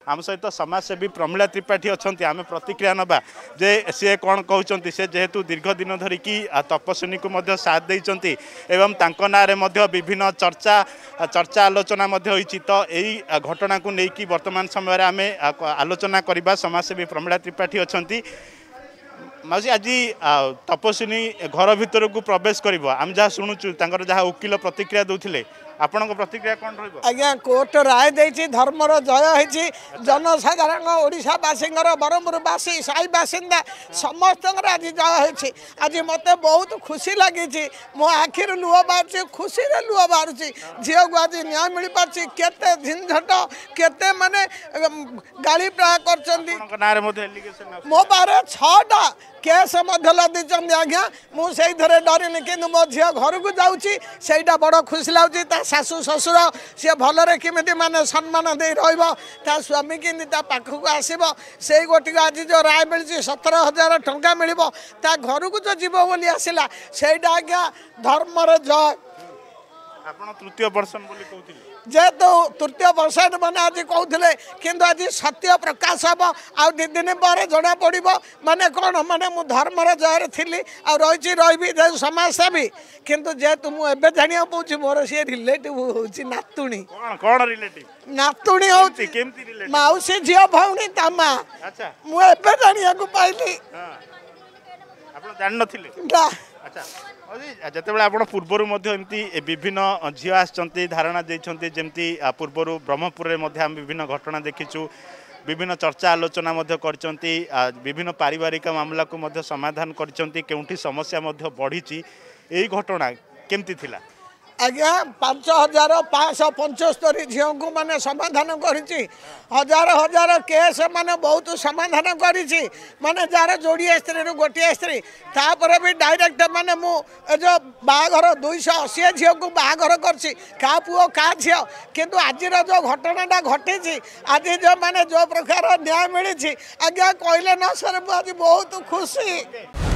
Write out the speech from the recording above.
आम सहित समाजसेवी प्रमिला त्रिपाठी अच्छा आम प्रतिक्रिया नवा जे सी कौन कहते से जेहेतु दीर्घ दिन धरिकी तपस्विनी को साथ देते ना विभिन्न चर्चा चर्चा आलोचना तो यही घटना को लेकिन वर्तमान समय आम आलोचना करवा समाजसेवी प्रमिला त्रिपाठी अच्छा माउसी आज तपस्विनी घर भीतर को प्रवेश कर आम जहाँ शुणुचु जहाँ वकिल प्रतिक्रिया दूसरे आपण प्रतिक्रिया कौन रही आज्ञा कोर्ट राय देछि धर्मर जय होइछि जनसाधारण ओडिशावासी ब्रह्मपुरवासी साई बासिंदा समस्त आज जय होइछि आज मते बहुत खुशी लगी मो आखिर लुह बाहर खुशी लुह बाहर झील को आज न्याय मिल पार्टी केते झंझट केते माने गाड़ी प्रयोग कर मो बारे 6टा केस लदी आज्ञा मुझे डरनी कि मो झी घर को जाऊँगा बड़ खुशी लगुच शाशु ससुर सी भलरे किमिति माने सम्मान दे रा स्वामी कि पाखक आसब से गोटी आज जो राय मिली 17,000 टंका मिल घर को जो जीव बोली आसला से आज्ञा धर्मर जय आपण तृतीय पर्सन बोली कहथिले जेहेतु तृतीय वर्ष मैंने आज कहते कि आज सत्य प्रकाश हम आ दी दिन पर जना पड़ माने कौन माने मु धर्मर जय थी रही रही समाजसेवी किंतु जेहेतु मुझे जाना पाँच मोर सी रिलेटिव हूँ नातुणी कौन रिलेटिव नातुणी हूँ मौसी झी भौणी ता माँ मुझे जाना पाइली जान जिते आप पूर्वर एमती विभिन्न झील आसती धारणा देते जमती पूर्वर ब्रह्मपुर में विभिन्न घटना देखीचु विभिन्न चर्चा आलोचना विभिन्न पारिवारिक मामला को समाधान कर समस्या बढ़ी यही घटना केमती थिला आज्ञा 5,575 झील को माने समाधान करी हजार हजार केस माने बहुत समाधान करी माने जार जोड़िए स्त्री गोटे स्त्री तापर भी डायरेक्ट माने मु जो बाघर 280 झील को बाघर करछि का पुओ का झील किंतु आज जो घटनाटा घटी आज जो माने जो प्रकार न्याय मिली आज्ञा कहले ना सर आज बहुत खुशी।